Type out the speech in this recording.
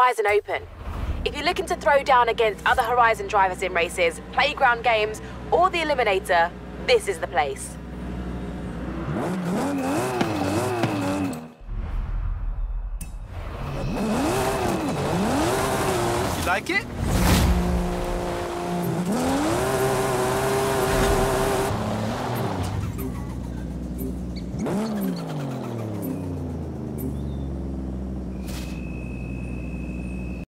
Horizon Open. If you're looking to throw down against other Horizon drivers in races, playground games, or the Eliminator, this is the place. You like it?